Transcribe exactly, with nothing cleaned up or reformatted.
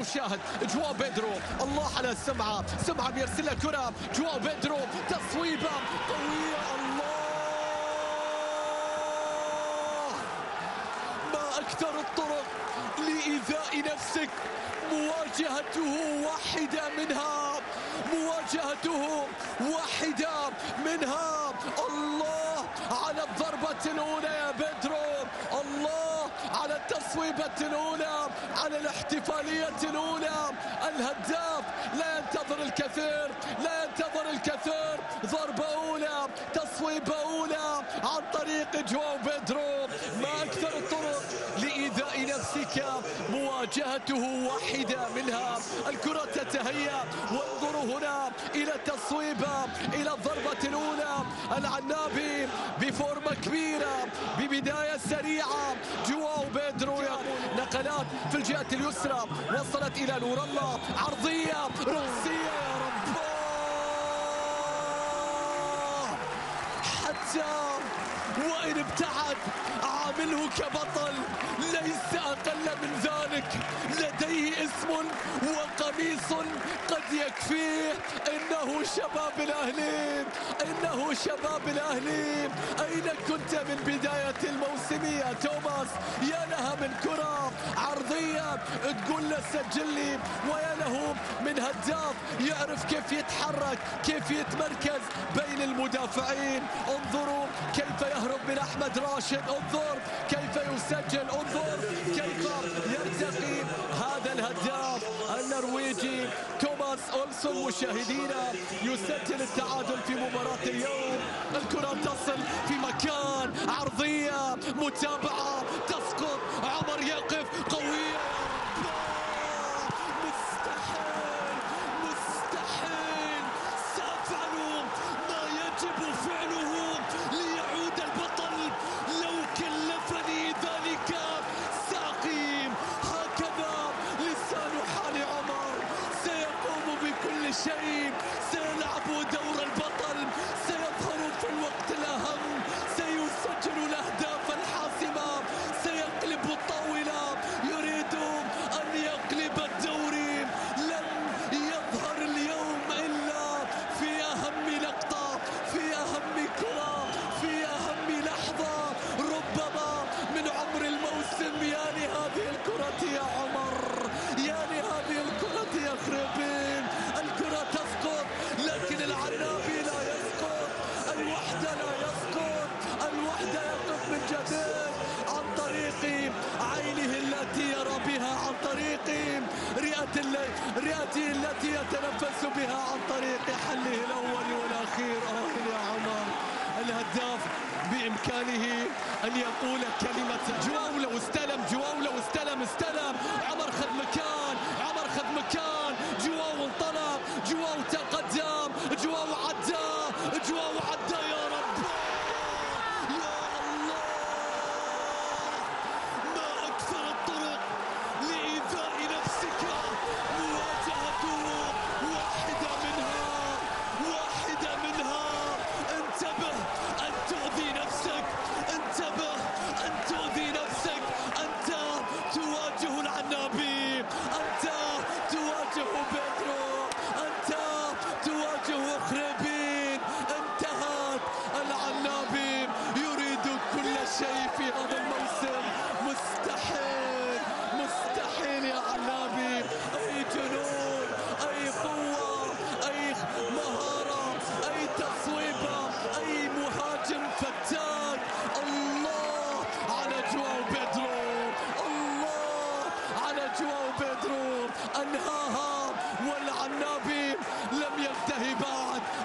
المشاهد جواو بيدرو، الله على السمعة، سمعة بيرسلها كرة، جواو بيدرو تصويبة قوية، الله ما أكثر الطرق لإيذاء نفسك، مواجهته واحدة منها، مواجهته واحدة منها. الله على الضربة الأولى يا بيدرو، الله على التصويبة الأولى، على الاحتفالية الأولى. الهداف لا ينتظر الكثير، لا ينتظر الكثير، ضربة أولى، تصويبة أولى عن طريق جواو بيدرو. ما أكثر الطرق لإيذاء نفسك، مواجهته واحدة منها. الكرة تتهيأ، وانظروا هنا إلى التصويبة، إلى الضربة الأولى. العنابي بفورمة كبيرة، ببداية سريعة. جواو بيدرو نقلات في الجهة اليسرى، وصلت إلى نور الله، عرضية رأسية يا رب، حتى وإن ابتعد عامله كبطل ليس أقل من ذلك، لديه اسم وقميص قد يكفيه. إنه شباب الأهلي، إنه شباب الأهلي. أين كنت من بداية الموسم يا توماس؟ يا لها من كرة عرضية تقول له سجل لي، ويا له من هداف يعرف كيف يتحرك، كيف يتمركز بين المدافعين. انظروا كيف يهرب من أحمد راشد، انظر كيف يسجل، انظر كيف يرتقي هذا الهداف النرويجي توماس أولسون. مشاهدينا يسجل التعادل في مباراة اليوم. الكرة تصل في مكان، عرضية، متابعة، تسقط، عمر يقف، قوية. مستحيل مستحيل، سأفعل ما يجب فعله ليعود البطل، لو كلفني ذلك سأقيم. هكذا لسان حال عمر، سيقوم بكل شيء، سيلعب دور البطل، سيظهر في الوقت الأهم، سيسجل الأهداف الحاسمة، سيقلب الطاولة، يريد أن يقلب الدوري. لم يظهر اليوم إلا في أهم لقطة، في أهم كرة، في أهم لحظة ربما من عمر الموسم. يا لهذه الكرة يا عمر، يا لهذه الكرة يا خريبين. الكرة تسقط لكن العنابي لا يسقط، الوحدة لا يسقط، الوحدة يقف من جديد عن طريق عينه التي يرى بها، عن طريق رئة رئته التي يتنفس بها، عن طريق حله الأول والأخير. آه يا عمر، الهداف بإمكانه أن يقول كلمة جواو لو استلم، جواو لو استلم، استلم، عمر خذ مكان، عمر خذ مكان، جواو انطلق، جواو تقدم، جواو عدى، جواو عدى يا رب، يا الله. ما أكثر الطرق لإيذاء نفسك، مواجهته واحدة منها، واحدة منها. انتبه أن تؤذي نفسك، انتبه أن تؤذي نفسك. أنت تواجه العنابي، أنت تواجه بيدرو، أنت تواجه خريبين. انتهت. العنابي يريد كل شيء في هذا الموسم. مستحيل مستحيل يا عنابي. أي جنون، أي قوة، أي مهارة، أي تصويبة، أي مهاجم فتاك. الله على جواو بيدرو، الله على جواو بيدرو. أنهاها والعنابي لم ينتهي بعد.